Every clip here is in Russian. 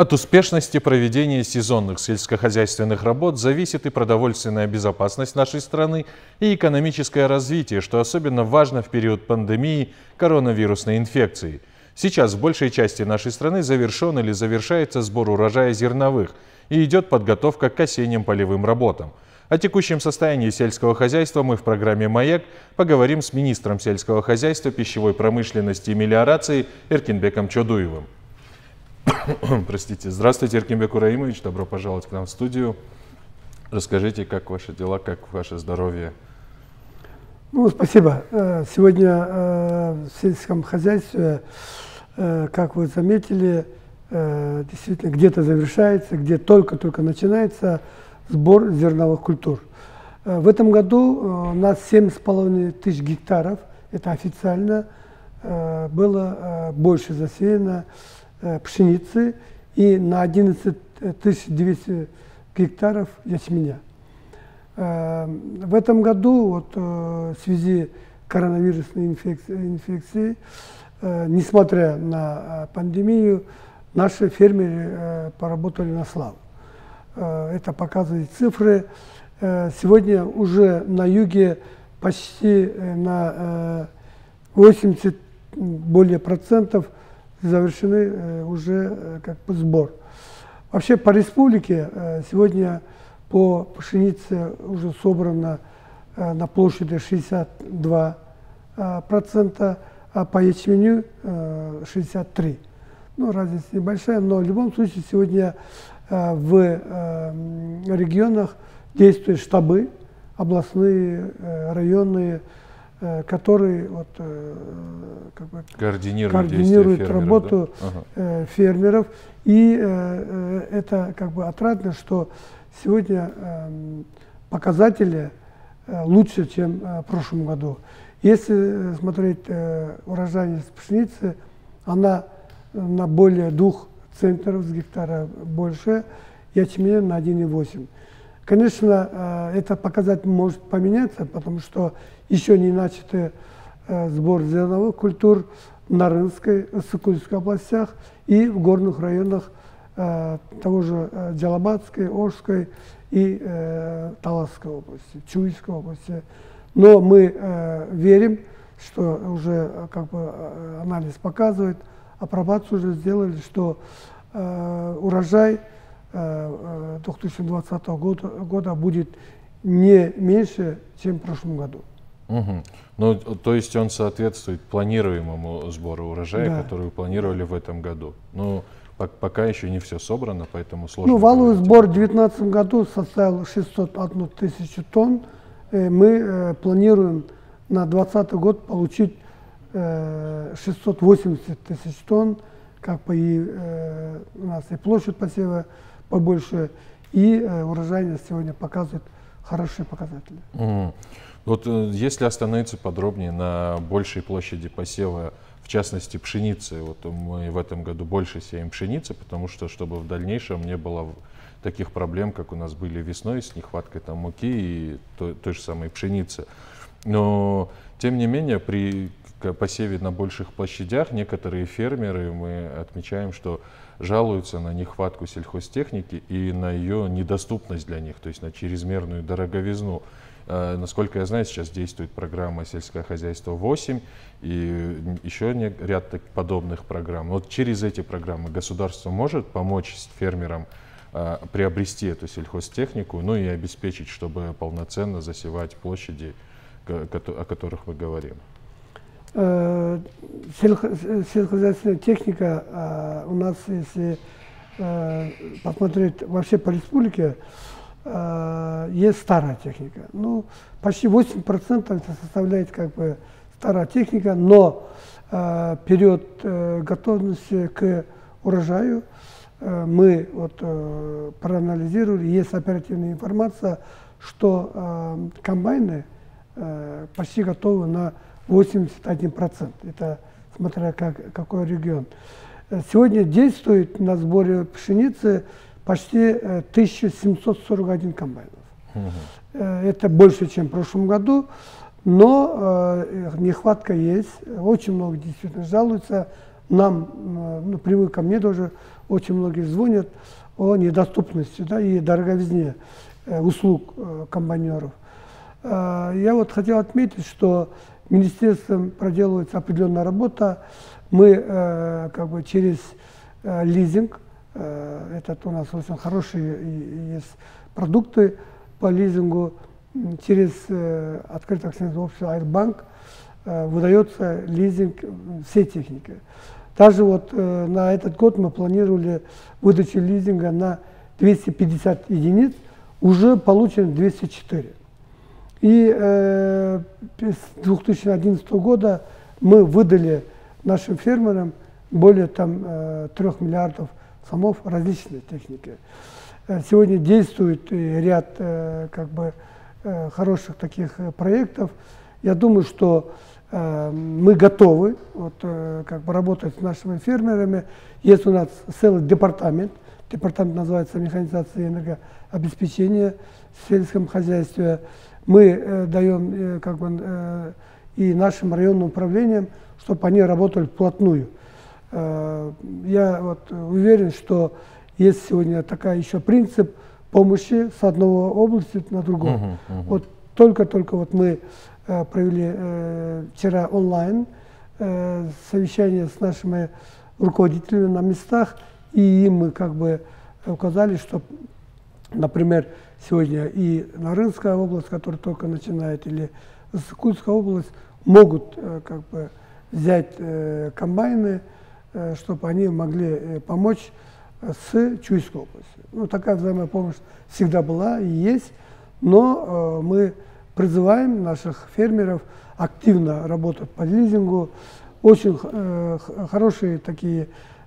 От успешности проведения сезонных сельскохозяйственных работ зависит и продовольственная безопасность нашей страны, и экономическое развитие, что особенно важно в период пандемии коронавирусной инфекции. Сейчас в большей части нашей страны завершен или завершается сбор урожая зерновых и идет подготовка к осенним полевым работам. О текущем состоянии сельского хозяйства мы в программе «Маяк» поговорим с министром сельского хозяйства, пищевой промышленности и мелиорации Эркинбеком Чодуевым. Простите. Здравствуйте, Эркинбек Ураимович. Добро пожаловать к нам в студию. Расскажите, как ваши дела, как ваше здоровье? Спасибо. Сегодня в сельском хозяйстве, как вы заметили, действительно где-то завершается, где только-только начинается сбор зерновых культур. В этом году у нас 7,5 тысяч гектаров, это официально, было больше засеяно пшеницы и на 11 200 гектаров ячменя. В этом году в связи с коронавирусной инфекцией, несмотря на пандемию, наши фермеры поработали на славу. Это показывают цифры. Сегодня уже на юге почти на 80 более процентов завершены уже сбор. Вообще по республике сегодня по пшенице уже собрано на площади 62%, а по ячменю 63%. Разница небольшая, но в любом случае сегодня в регионах действуют штабы, областные, районные, которые координируют работу фермеров. И это отрадно, что сегодня показатели лучше, чем в прошлом году. Если смотреть урожайность пшеницы, она на более 2 центнеров с гектара больше, ячменя на 1,8. Конечно, этот показатель может поменяться, потому что еще не начаты сбор зерновых культур на Рынской, Сокольской областях и в горных районах того же Джалабадской, Ошской и Таласской области, Чуйской области. Но мы верим, что уже анализ показывает, апробацию уже сделали, что урожай 2020 года будет не меньше, чем в прошлом году. Ну, то есть он соответствует планируемому сбору урожая, да, который вы планировали в этом году. Но пока еще не все собрано, поэтому сложно. Валовый сбор в 2019 году составил 601 тысячу тонн. Мы планируем на 2020 год получить 680 тысяч тонн, у нас и площадь посева побольше, и урожайность сегодня показывает хорошие показатели. Вот если остановиться подробнее на большей площади посева, в частности пшеницы, мы в этом году больше сеем пшеницы, потому что, чтобы в дальнейшем не было таких проблем, как у нас были весной с нехваткой муки и той же самой пшеницы. Но, тем не менее, при посеве на больших площадях некоторые фермеры, мы отмечаем, что жалуются на нехватку сельхозтехники и на ее недоступность для них, то есть на чрезмерную дороговизну. Насколько я знаю, сейчас действует программа «Сельское хозяйство 8» и еще ряд подобных программ. Вот через эти программы государство может помочь фермерам приобрести эту сельхозтехнику, и обеспечить, чтобы полноценно засевать площади, о которых мы говорим. Сельскохозяйственная техника у нас, если посмотреть вообще по республике, есть старая техника. Почти 8% это составляет старая техника, но период готовности к урожаю мы проанализировали, есть оперативная информация, что комбайны почти готовы на 81%. Это смотря какой регион. Сегодня действует на сборе пшеницы почти 1741 комбайнов. Это больше, чем в прошлом году, но нехватка есть. Очень много действительно жалуются. Нам, напрямую ко мне тоже очень многие звонят о недоступности, да, и дороговизне услуг комбайнеров. Я вот хотел отметить, что министерством проделывается определенная работа. Мы как бы через лизинг, этот у нас очень хорошие есть продукты по лизингу, через открытое акционерное общество «Айрбанк» выдается лизинг всей техники. Даже вот на этот год мы планировали выдачу лизинга на 250 единиц, уже получено 204. И с 2011 года мы выдали нашим фермерам более 3 миллиардов сомов различной техники. Сегодня действует ряд хороших таких проектов. Я думаю, что мы готовы работать с нашими фермерами. Есть у нас целый департамент. Департамент называется «Механизация и энергообеспечение в сельском хозяйстве». Мы даем и нашим районным управлениям, чтобы они работали вплотную. Я уверен, что есть сегодня такой еще принцип помощи с одной области на другую. Вот только мы провели вчера онлайн совещание с нашими руководителями на местах, и им мы указали, что, например, сегодня и Нарынская область, которая только начинает, или Иссык-Кульская область могут взять комбайны, чтобы они могли помочь с Чуйской областью. Ну, такая взаимопомощь всегда была и есть, но мы призываем наших фермеров активно работать по лизингу. Очень хорошие такие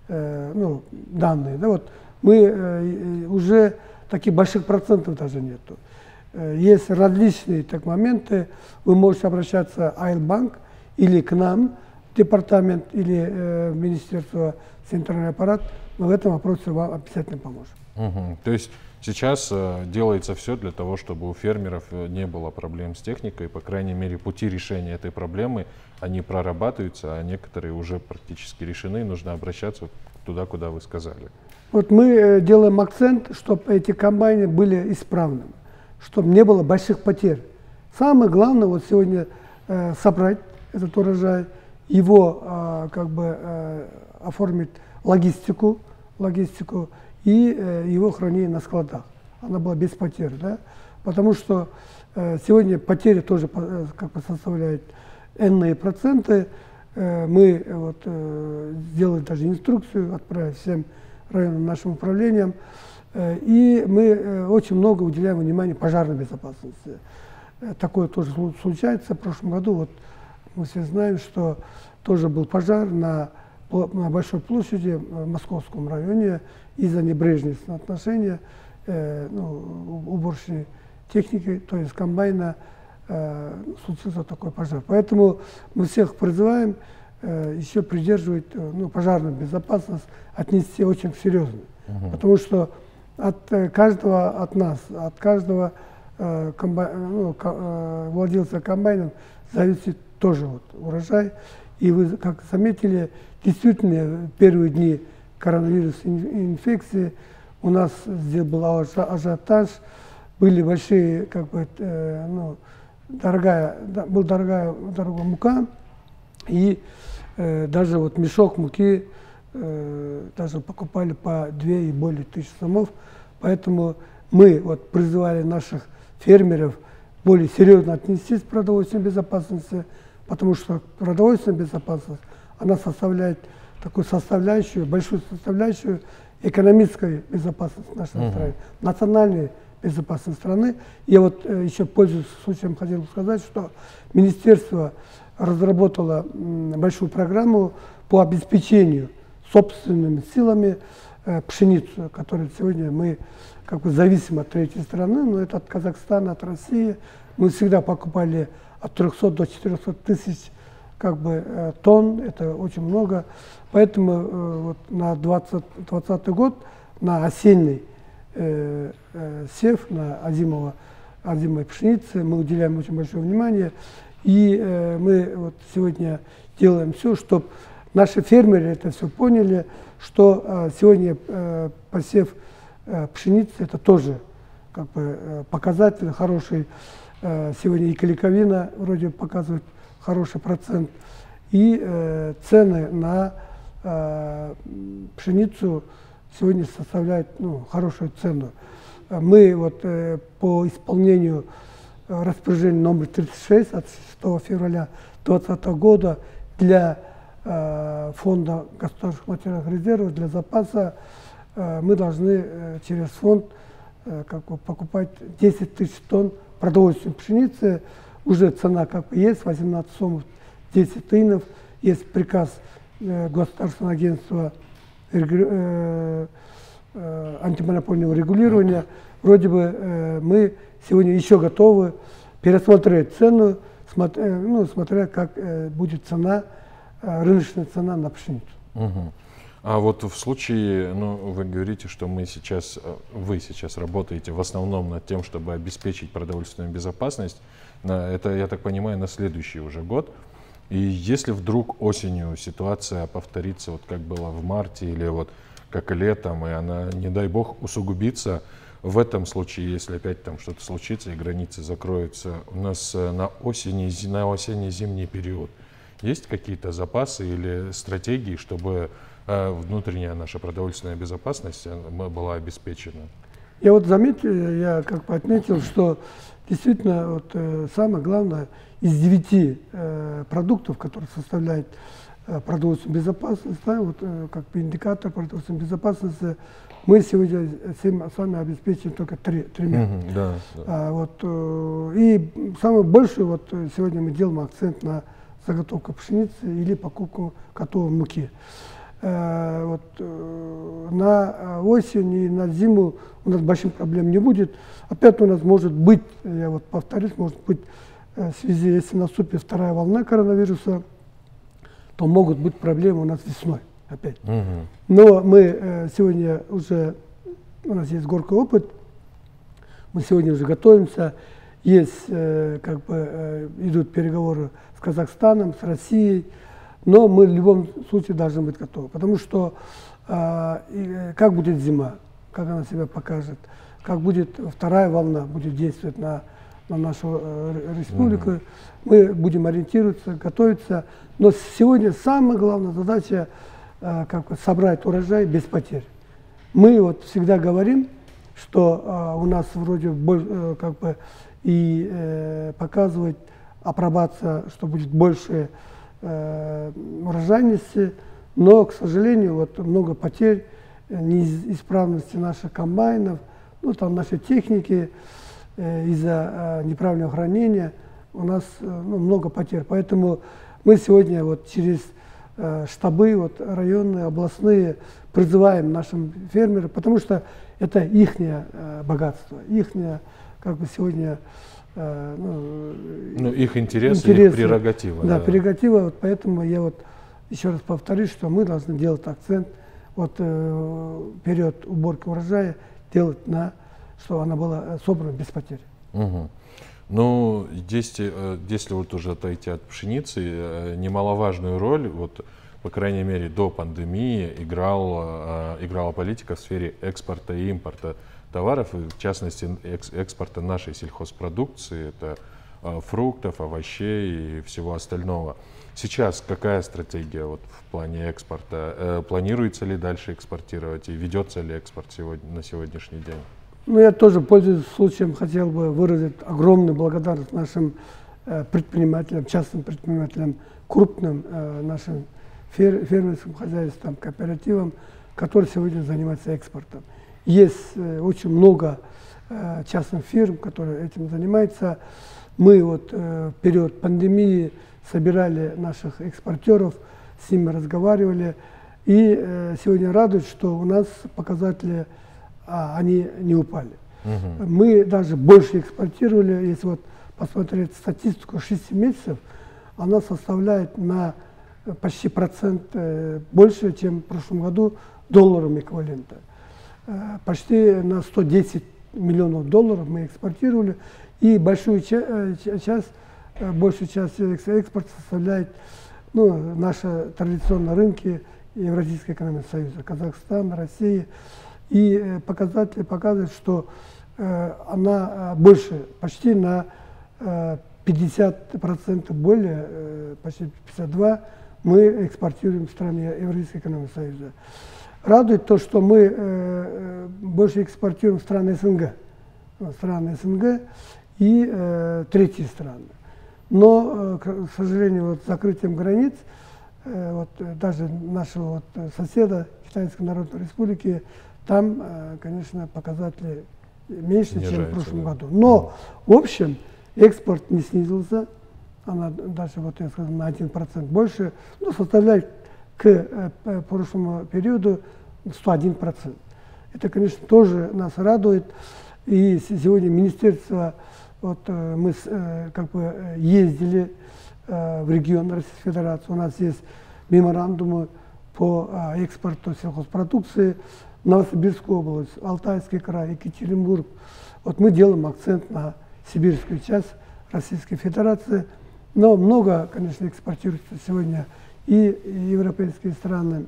данные. Да, вот мы уже таких больших процентов даже нету. Есть различные моменты. Вы можете обращаться в Айрбанк или к нам, департамент, или Министерство центральный аппарат. Мы в этом вопросе вам обязательно поможем. То есть сейчас делается все для того, чтобы у фермеров не было проблем с техникой. По крайней мере, пути решения этой проблемы, они прорабатываются, а некоторые уже практически решены. Нужно обращаться туда, куда вы сказали. Вот мы делаем акцент, чтобы эти комбайны были исправными, чтобы не было больших потерь. Самое главное вот сегодня собрать этот урожай, его оформить логистику и его хранение на складах. Она была без потерь, да? Потому что сегодня потери тоже составляют энные проценты. Мы сделали даже инструкцию, отправили всем районным нашим управлениям, и мы очень много уделяем внимания пожарной безопасности. Такое тоже случается. В прошлом году мы все знаем, что тоже был пожар на Большой площади в Московском районе из-за небрежности отношения уборочной техники, то есть комбайна, случился такой пожар. Поэтому мы всех призываем еще придерживать пожарную безопасность, отнести очень серьезно. Потому что от каждого от нас, от каждого владельца комбайнов зависит тоже урожай. И вы, как заметили, действительно, в первые дни коронавирусной инфекции у нас здесь был ажиотаж, были большие, дорогая мука, и даже мешок муки даже покупали по 2 и более тысяч сомов. Поэтому мы призывали наших фермеров более серьезно отнестись к продовольственной безопасности, потому что продовольственная безопасность, она составляет такую составляющую, большую составляющую экономической безопасности нашей страны, национальной безопасности страны. Я еще, пользуясь случаем, хотел бы сказать, что министерство разработало большую программу по обеспечению собственными силами пшеницу, которую сегодня мы зависим от третьей страны, но это от Казахстана, от России. Мы всегда покупали от 300 до 400 тысяч тонн, это очень много. Поэтому на 2020 год, на осенний сев, на озимой пшенице мы уделяем очень большое внимание. И мы сегодня делаем все, чтобы наши фермеры это все поняли, что сегодня посев пшеницы это тоже как бы показатель хороший. Сегодня и клейковина вроде показывает хороший процент. И цены на пшеницу сегодня составляют хорошую цену. Мы вот по исполнению распоряжения номер 36 от 6 февраля 2020 года для фонда государственных материальных резервов, для запаса, мы должны через фонд как бы покупать 10 тысяч тонн продовольственной пшеницы. Уже цена как бы есть, 18 сомов 10 тынов. Есть приказ Государственного агентства антимонопольного регулирования. Вроде бы мы сегодня еще готовы пересмотреть цену, смотря как будет цена, рыночная цена на пшеницу. Угу. А вот в случае, вы говорите, что вы сейчас работаете в основном над тем, чтобы обеспечить продовольственную безопасность, это, я так понимаю, на следующий уже год. И если вдруг осенью ситуация повторится, вот как было в марте или вот как и летом, и она, не дай бог, усугубится, в этом случае, если опять там что-то случится и границы закроются, у нас на осенне-зимний период есть какие-то запасы или стратегии, чтобы внутренняя наша продовольственная безопасность была обеспечена? Я вот заметил, я как бы отметил, что действительно вот, самое главное из 9 продуктов, которые составляют продовольственную безопасность, вот, как бы индикатор продовольственной безопасности, мы сегодня сами обеспечим только тремя. И самое большее, вот сегодня мы делаем акцент на заготовку пшеницы или покупку готовой муки. На осень и на зиму у нас больших проблем не будет. Опять у нас может быть, я вот повторюсь, может быть в связи, если наступит вторая волна коронавируса, то могут быть проблемы у нас весной опять. Но мы сегодня уже, у нас есть горький опыт, мы сегодня уже готовимся, есть, как бы, идут переговоры с Казахстаном, с Россией, но мы в любом случае должны быть готовы, потому что как будет зима, как она себя покажет, как будет вторая волна, будет действовать на нашу республику, мы будем ориентироваться, готовиться. Но сегодня самая главная задача как бы собрать урожай без потерь. Мы вот всегда говорим, что у нас вроде как бы и показывает апробация, что будет больше урожайности, но, к сожалению, вот много потерь, неисправности наших комбайнов, там нашей техники, из-за неправильного хранения у нас много потерь. Поэтому мы сегодня вот через штабы вот, районные, областные призываем нашим фермерам, потому что это их богатство, их как бы сегодня их интересы, их прерогатива. Да, прерогатива. Вот поэтому я вот еще раз повторюсь, что мы должны делать акцент вот период уборки урожая делать что она была собрана без потерь. Ну, если вот уже отойти от пшеницы, немаловажную роль, вот, по крайней мере, до пандемии играла политика в сфере экспорта и импорта товаров, и в частности, экспорта нашей сельхозпродукции, это фруктов, овощей и всего остального. Сейчас какая стратегия вот в плане экспорта? Планируется ли дальше экспортировать и ведется ли экспорт на сегодняшний день? Я тоже, пользуясь случаем, хотел бы выразить огромную благодарность нашим предпринимателям, частным предпринимателям, крупным нашим фермерским хозяйствам, кооперативам, которые сегодня занимаются экспортом. Есть очень много частных фирм, которые этим занимаются. Мы вот в период пандемии собирали наших экспортеров, с ними разговаривали. И сегодня радует, что у нас показатели они не упали. Мы даже больше экспортировали, если вот посмотреть статистику 6 месяцев, она составляет на почти процент больше, чем в прошлом году долларом эквивалента. Почти на 110 миллионов долларов мы экспортировали, и большую часть экспорта составляет ну, наши традиционные рынки Евразийского экономического союза, Казахстан, Россия. И показатели показывают, что она больше, почти на 50% более, почти 52% мы экспортируем в стране Евразийского экономического союза. Радует то, что мы больше экспортируем в страны СНГ и третьи страны. Но, к сожалению, вот, с закрытием границ, вот, даже нашего вот, соседа Китайской Народной Республики, там, конечно, показатели меньше, чем в прошлом году. Но, в общем, экспорт не снизился, она даже, вот я сказал, на 1% больше, но составляет к прошлому периоду 101%. Это, конечно, тоже нас радует. И сегодня министерство, вот мы как бы ездили в регион Российской Федерации, у нас есть меморандумы по экспорту сельхозпродукции, Новосибирскую область, Алтайский край, Екатеринбург. Вот мы делаем акцент на сибирскую часть Российской Федерации, но много, конечно, экспортируется сегодня и европейские страны.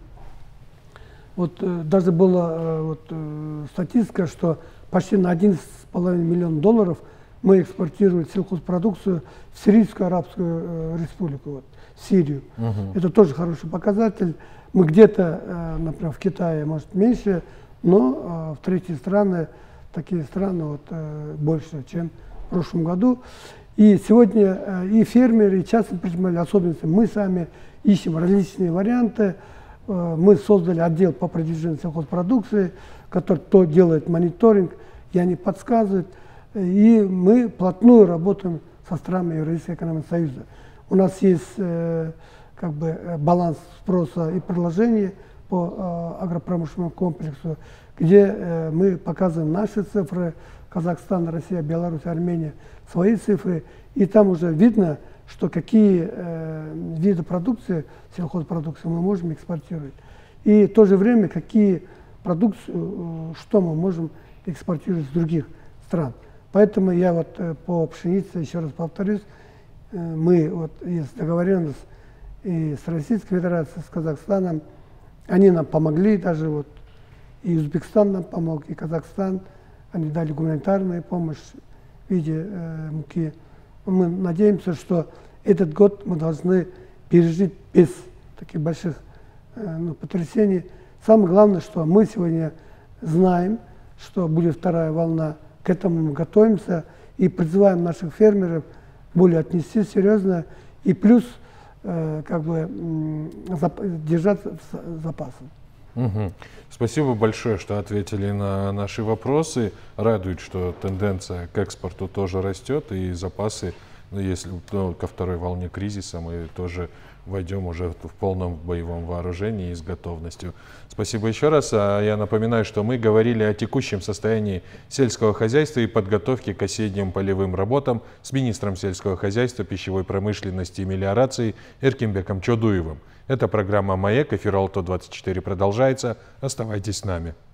Вот даже была вот, статистика, что почти на $11,5 миллиона мы экспортируем сельхозпродукцию в Сирийскую Арабскую Республику, вот, в Сирию. Это тоже хороший показатель. Мы где-то, например, в Китае, может, меньше, но в третьи страны, такие страны вот, больше, чем в прошлом году. И сегодня и фермеры, и частные предприниматели, особенно мы сами ищем различные варианты. Мы создали отдел по продвижению сельхозпродукции, который то делает мониторинг, и они подсказывают. И мы плотную работаем со странами Евразийского экономического союза. У нас есть как бы баланс спроса и предложения по агропромышленному комплексу, где мы показываем наши цифры, Казахстан, Россия, Беларусь, Армения, свои цифры, и там уже видно, что какие виды продукции, сельхозпродукции мы можем экспортировать. И в то же время, какие продукции, что мы можем экспортировать из других стран. Поэтому я вот по пшенице, еще раз повторюсь, мы, вот есть договоренность и с Российской Федерацией, с Казахстаном, они нам помогли, даже вот и Узбекистан нам помог, и Казахстан, они дали гуманитарную помощь в виде муки. Мы надеемся, что этот год мы должны пережить без таких больших потрясений. Самое главное, что мы сегодня знаем, что будет вторая волна, к этому мы готовимся и призываем наших фермеров более отнестись серьезно и плюс как бы держаться запасом. Спасибо большое, что ответили на наши вопросы. Радует, что тенденция к экспорту тоже растет, и запасы, если ко второй волне кризиса, мы тоже войдем уже в полном боевом вооружении и с готовностью. Спасибо еще раз. Я напоминаю, что мы говорили о текущем состоянии сельского хозяйства и подготовке к осенним полевым работам с министром сельского хозяйства, пищевой промышленности и мелиорации Эркинбеком Чодуевым. Эта программа «Маяк», эфир Алто-24 продолжается. Оставайтесь с нами.